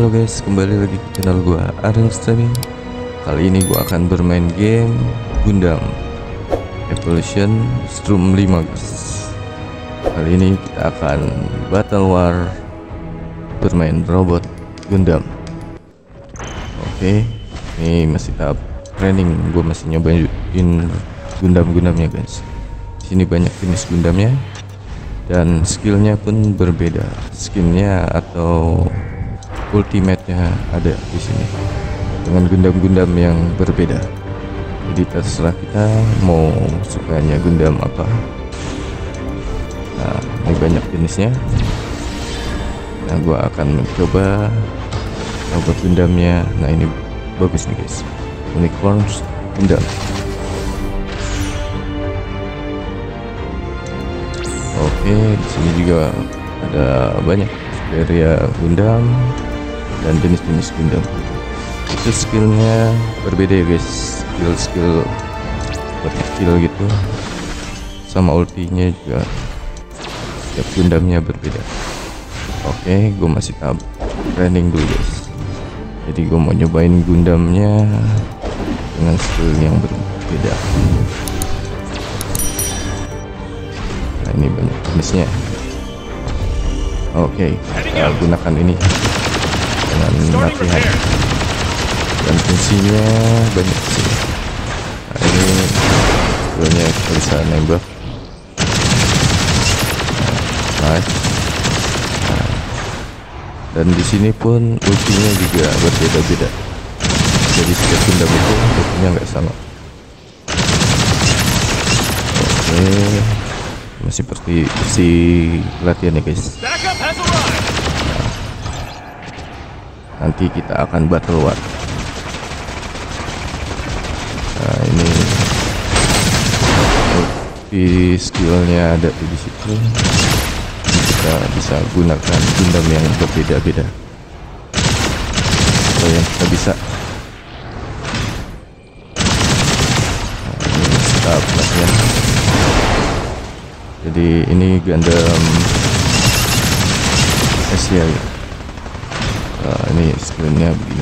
Halo guys, kembali lagi ke channel gua Ariel Streaming. Kali ini gua akan bermain game Gundam Evolution Strum 5 guys. Kali ini kita akan Battle War bermain robot Gundam. Oke, ini masih tahap training, gua masih nyobain Gundam-Gundamnya guys. Sini banyak jenis Gundamnya dan skillnya pun berbeda. Skinnya atau ultimate-nya ada di sini dengan Gundam-Gundam yang berbeda. Jadi terserah kita mau sukanya Gundam apa. Nah, ini banyak jenisnya. Nah, gua akan mencoba robot Gundamnya. Nah, ini bagus nih guys, Unicorns Gundam. Oke, di sini juga ada banyak area Gundam dan jenis-jenis Gundam. Itu skillnya berbeda ya guys, skill skill gitu, sama ultinya juga setiap Gundamnya berbeda. Oke, gue masih tahap training dulu guys, jadi gue mau nyobain Gundamnya dengan skill yang berbeda. Nah, ini banyak jenisnya. Oke, kita gunakan ini dengan latihan dan fungsinya banyak sih. Nah, ini skillnya kita bisa nembak. Nah, dan di sini pun ultinya juga berbeda-beda. Jadi setiap Gundam itu ultinya nggak sama. Oke, masih seperti si latihan ya guys. Nanti kita akan battle war. Nah, ini ulti skillnya ada di situ. Kita bisa gunakan Gundam yang berbeda-beda. Oh, yang kita bisa. Nah, ini tahap latihan. Jadi ini Gundam Asia ya. Nah, ini skillnya begini.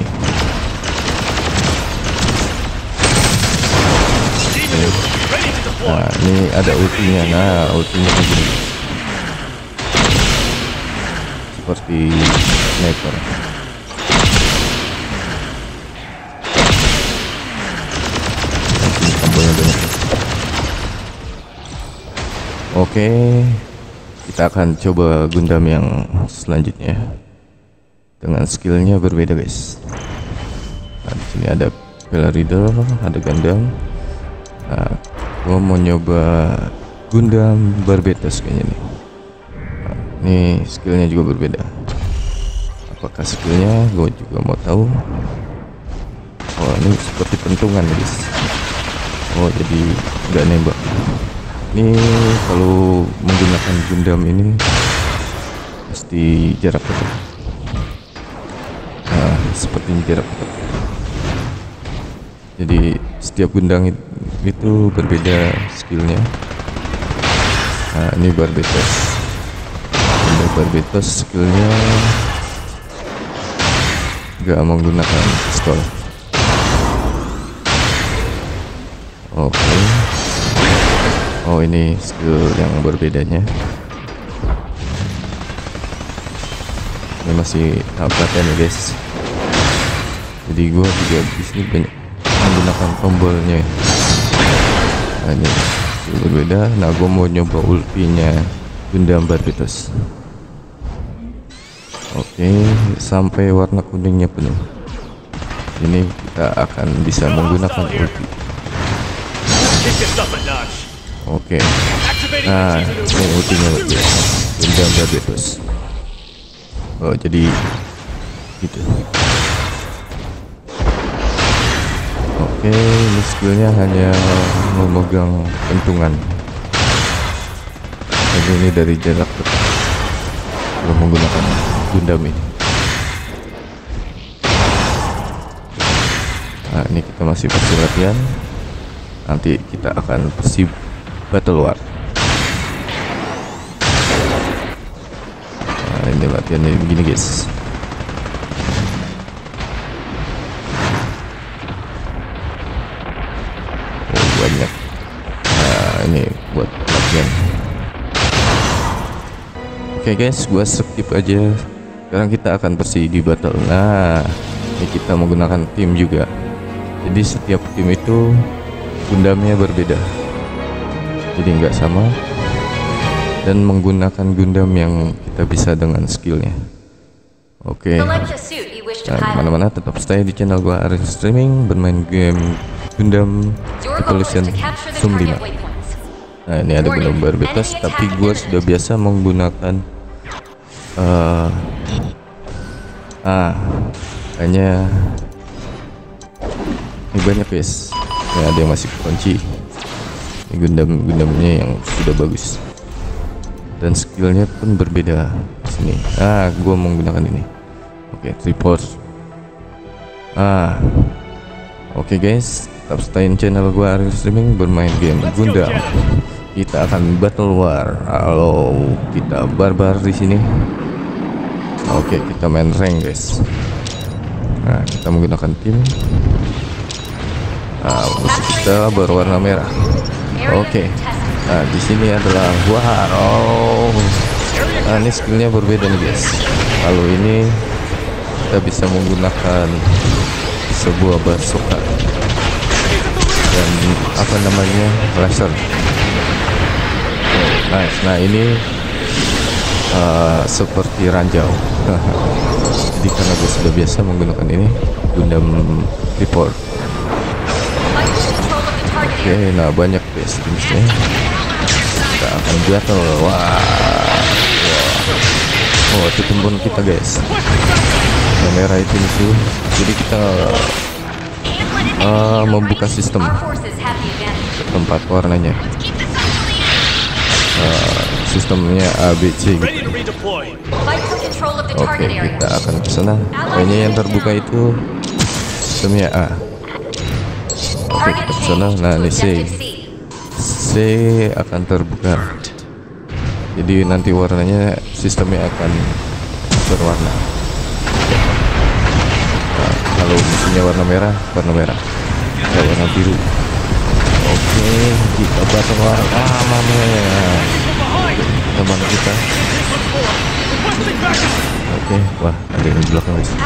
Nah, ini ada ultinya. Nah, ultinya begini, seperti sniper. Oke, kita akan coba Gundam yang selanjutnya dengan skillnya berbeda guys. Nah, di sini ada Pelarider, ada Gundam. Nah, gua mau nyoba Gundam Barbetos kayaknya nih. Nah, ini skillnya juga berbeda. Apakah skillnya? Gue juga mau tahu. Oh, ini seperti pentungan guys. Oh, jadi nggak nembak. Ini kalau menggunakan Gundam ini pasti jarak dekat. Nah, seperti jarak dekat. Jadi setiap Gundam itu berbeda skillnya. Nah, ini Barbetos. Ini Barbetos skillnya nggak menggunakan pistol. Oke. Oh, ini skill yang berbedanya. Ini masih tahap latihan ya guys. Jadi gua juga di sini banyak menggunakan tombolnya. Nah, ini skill berbeda. Nah, gua mau nyoba ultinya Gundam Barbetos. Oke, sampai warna kuningnya penuh. Ini kita akan bisa menggunakan ulti. Oke, nah ini ultinya Gundam Barbetos. Oh, jadi gitu. Oke, ini skillnya hanya memegang pentungan. Jadi ini dari jarak dekat belum menggunakan Gundam ini. Nah, ini kita masih latihan. Nanti kita akan battle war. Nah, ini latihannya begini guys. ini buat latihan. Oke guys, gua skip aja. Sekarang kita akan bersih di battle. Nah, ini kita menggunakan tim juga. Jadi setiap tim itu Gundamnya berbeda, jadi nggak sama, dan menggunakan Gundam yang kita bisa dengan skillnya. Oke, nah kemana-mana tetap stay di channel gua Ariel Streaming, bermain game Gundam Evolution Strum 5. Nah ini ada Gundam baru betas, tapi gua sudah biasa menggunakan kayaknya ini banyak guys. Ini ada yang masih kunci. Ini Gundamnya yang sudah bagus dan skillnya pun berbeda. Sini, gua menggunakan ini. Oke, Tripod. Oke guys, tetap stay in channel gua Ariel Streaming, bermain game Gundam. Kita akan battle war. Halo, kita barbar di sini. Oke, kita main rank guys. Nah, kita menggunakan tim. Musuh kita berwarna merah. Oke. Nah, di sini adalah war. Nah, ini skillnya berbeda nih guys. Kalau ini kita bisa menggunakan sebuah bazooka dan apa namanya, laser. Nice. Nah, ini seperti ranjau. Jadi karena gue sudah biasa menggunakan ini Gundam Report. Oke, nah banyak guys jenisnya. Kita akan battle. Oh, itu teman kita guys. Yang merah itu musuh. Jadi kita membuka sistem tempat warnanya. Sistemnya ABC gitu. Oke, kita akan ke sana. Kayaknya yang terbuka itu sistemnya A. Oke, kita ke sana. Nah, ini C akan terbuka. Jadi nanti warnanya sistemnya akan berwarna. Nah, kalau musuhnya warna merah. Kalau warna biru. Oke, kita battle war. Teman kita. Oke, wah ada yang di belakang guys.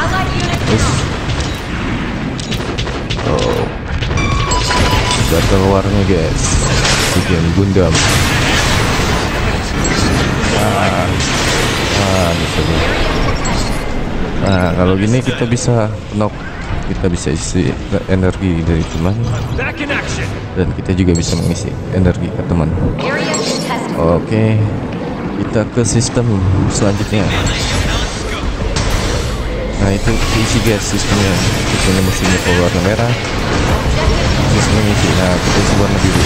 Oh, battle warnya guys di game Gundam. Nah, kalau gini kita bisa knock, kita bisa isi energi dari teman, dan kita juga bisa mengisi energi ke teman. Oke, kita ke sistem selanjutnya. Nah, itu isi guys sistemnya. Sistemnya mesinnya ke warna merah, sistemnya isi. Nah, kita isi warna biru.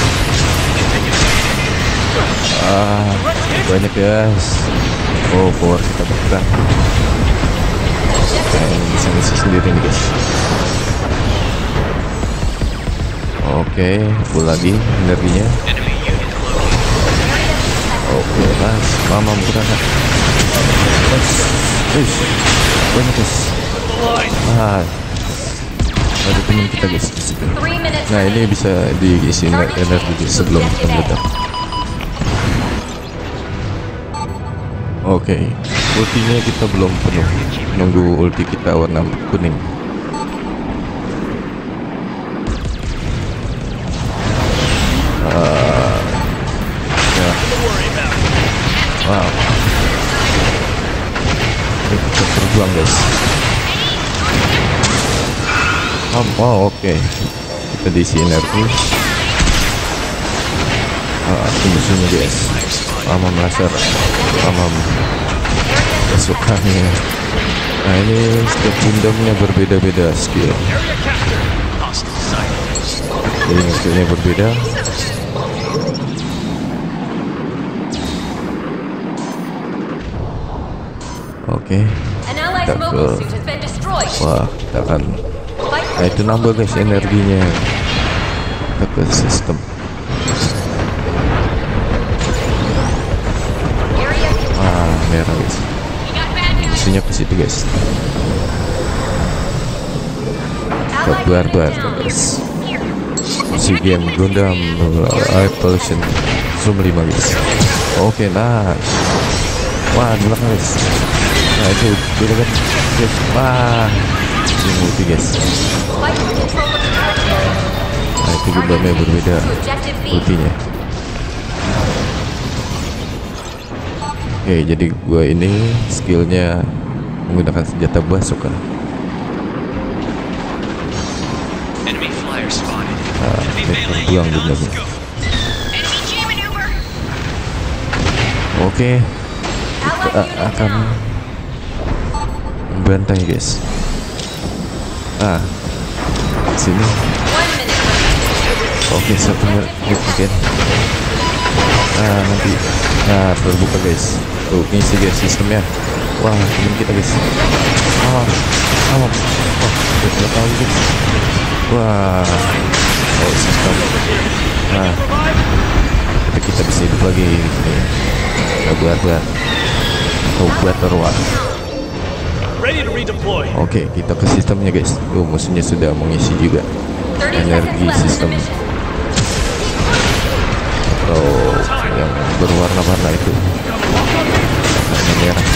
Banyak guys. Oh, power kita berkurang. Nah, ini bisa ngisi sendiri nih guys. Oke, full lagi energinya. Oke, mas, mama berangkat. Banyak guys. Ada teman kita guys di situ. Nah, ini bisa diisi energi sebelum kita meledak. Oke, ultinya kita belum penuh. Nunggu ulti kita warna kuning. Wow, ini kita berjuang guys. Oke. Kita diisi energi. Itu musuhnya guys. Laser, pasukannya. Nah, ini setiap Gundamnya berbeda-beda skill. Jadi skillnya berbeda. Oke, kita ke, kita akan, nah itu nambah guys energinya. Kita ke sistem. Merah guys. Musuhnya ke situ guys. Barbar guys. Si game Gundam Evolution Strum 5 guys. Oke, nice. Wah, di belakang guys. Nah itu beda kan guys. Wah, ini multi guys. Nah itu Gundamnya berbeda multinya. Oke, jadi gua ini skillnya menggunakan senjata bazooka. Nah, buang Gundamnya. Oke, kita akan membantai guys. Nah, sini. Oke, satunya mungkin. Nah, nanti. Nah, terbuka guys. Tuh, ini sih guys sistemnya. Wah, temen kita guys. Alam. Oh, udah tahu guys. Wah, oh sistem. Nah, kita bisa hidup lagi. Buat terwar. Oke, kita ke sistemnya guys. Musuhnya sudah mengisi juga energi sistem atau yang berwarna-warna itu warna merah.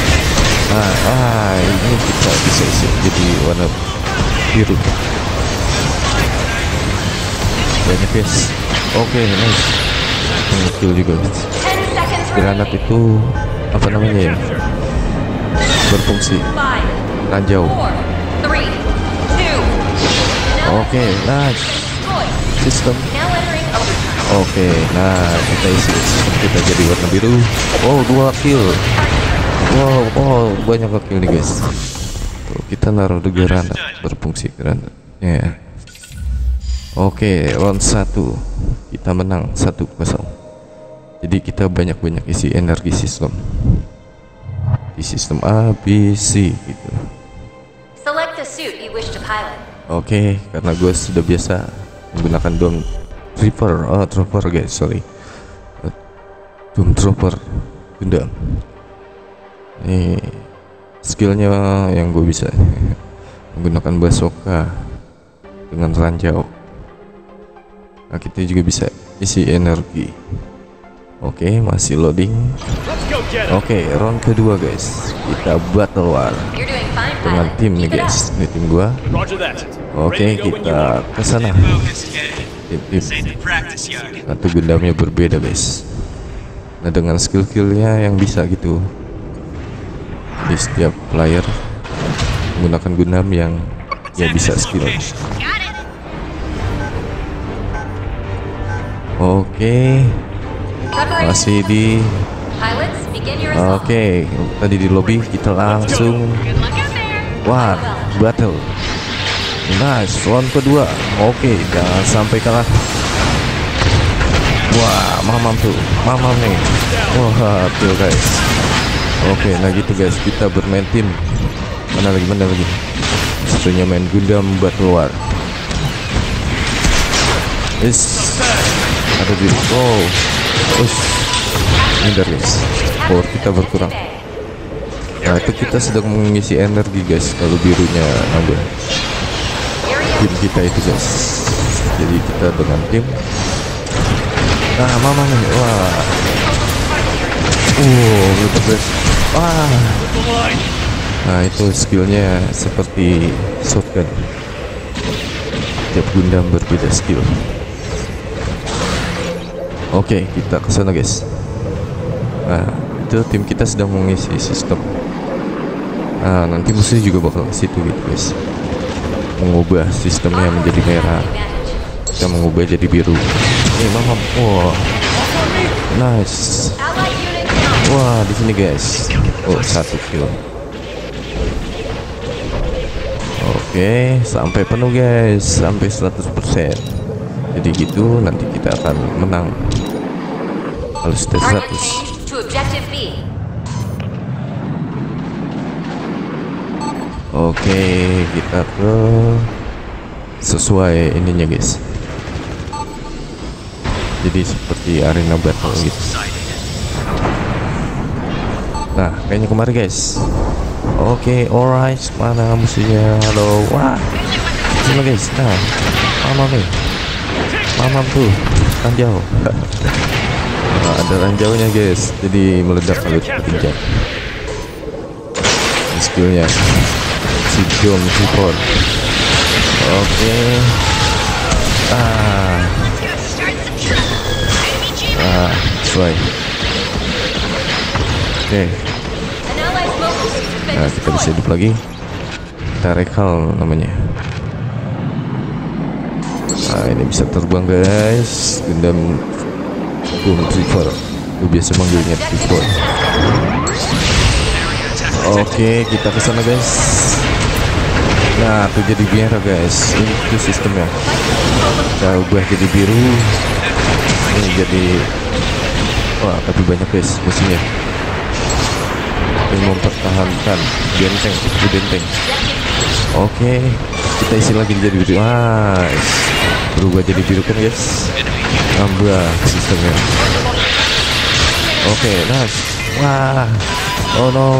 Ini kita bisa isi jadi warna biru. Banyak guys. Oke, nice. Kill juga guys. Granat itu apa namanya ya, berfungsi ranjau. Oke, nice sistem. Oke, nah kita isi sistem kita jadi warna biru. Oh, 2 kill. Wow, banyak kill nih guys. Tuh, kita naruh di granat, berfungsi granat ya. Oke, round 1 kita menang 1-0. Jadi kita banyak-banyak isi energi sistem di sistem A, B, C gitu. Oke, karena gue sudah biasa menggunakan Doom Trooper guys, sorry, Doom Trooper Gundam. Ini skillnya yang gue bisa menggunakan bazooka dengan ranjau. Nah, kita juga bisa isi energi. Oke, masih loading. Oke, round kedua guys. Kita battle war dengan tim nih guys. Ini tim gua. Oke, kita ke sana. Tim. Satu Gundamnya berbeda guys. Nah, dengan skill-skillnya yang bisa gitu. Di setiap player menggunakan Gundam yang ya bisa skill. Oke. Masih di tadi di lobby kita langsung battle. Nice, round kedua. Oke, jangan sampai kalah. Wah, mamam nih. Wah, kill guys. Oke, nah gitu guys, kita bermain tim. Mana lagi? Satunya main Gundam Battle War. Ada di minder guys, power kita berkurang. Nah, itu kita sedang mengisi energi guys. Kalau birunya nambah tim kita itu guys. Jadi kita dengan tim. Nah, mama nih. Wah, gitu guys. Nah, itu skillnya seperti shotgun. Tiap Gundam berbeda skill. Oke, kita ke sana guys. Nah, itu tim kita sedang mengisi sistem. Nah, nanti musuhnya juga bakal ke situ gitu guys. Mengubah sistemnya menjadi merah. Kita mengubah jadi biru. Mamam. Wah, nice. Wah, di sini guys. 1 kill. Oke, sampai penuh guys, sampai 100%. Jadi gitu, nanti kita akan menang. Kalau sudah 100. Oke, kita ke sesuai ininya guys. Jadi seperti arena battle gitu. Nah, kayaknya kemarin guys. Oke, alright, mana musuhnya? Halo, wah, sini guys. Nah, mamam nih, mamam tuh, kan jauh. Ada ranjaunya guys, jadi meledak kalau dikejar. Skillnya si Dom support. Oke. Sesuai. Oke. Nah, kita bisa hidup lagi. Kita recall namanya. Nah, ini bisa terbang guys. Gundam Boom Trigger. Gue biasa manggilnya Trigger. Oke, kita ke sana guys. Nah, tuh jadi merah guys. Ini tuh sistemnya. Kita ubah jadi biru. Ini jadi, wah, tapi banyak guys musuhnya. Ini mempertahankan benteng, itu benteng. Oke, kita isi lagi jadi biru. Nice. Berubah jadi biru kan guys. Tambah sistemnya. Oke, nice. Wah. Oh no.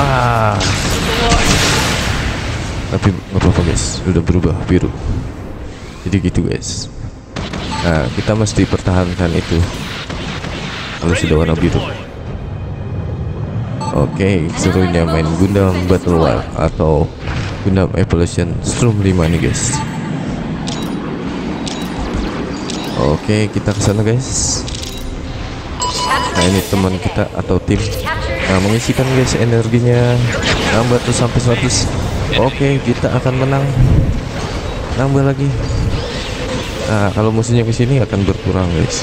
Tapi nggak apa-apa guys, udah berubah biru. Jadi gitu guys. Nah, kita mesti pertahankan itu kalau sudah warna biru. Oke, serunya main Gundam Battle War atau Gundam Evolution Strum 5 nih guys. Oke, kita ke sana guys. Nah, ini teman kita atau tim. Nah, mengisikan guys energinya. Nambah tuh sampai 100. Oke, kita akan menang. Nambah lagi. Nah, kalau musuhnya ke sini akan berkurang guys.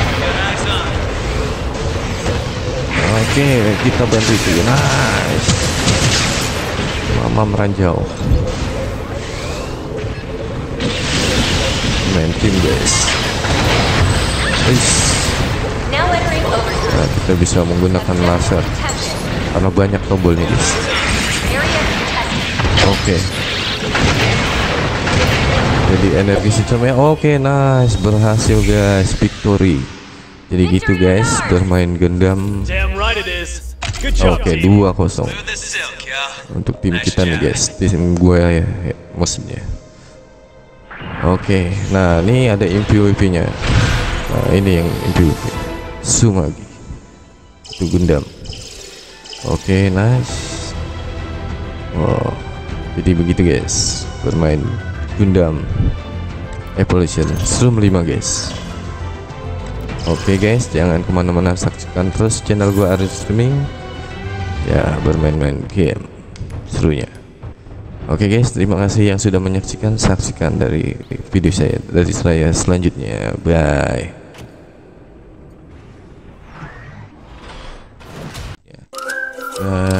Oke, kita bantu itu. Nice. Mama meranjau. Main tim guys. Nah, kita bisa menggunakan laser karena banyak tombolnya guys. Oke. Jadi energi sistemnya oke, nice, berhasil guys, victory. Jadi gitu guys, bermain Gundam. Oke, 2-0 untuk tim kita nih guys, tim gue ya, maksudnya. Oke, nah ini ada MPVP nya. Nah, ini yang MPVP Sumagi itu Gundam. Oke, nice. Wow, jadi begitu guys, bermain Gundam Evolution Strum 5 guys. Oke guys, jangan kemana-mana, saksikan terus channel gua Aris Streaming ya, bermain-main game serunya. Oke guys, terima kasih yang sudah menyaksikan. Saksikan dari video saya selanjutnya. Bye. Bye.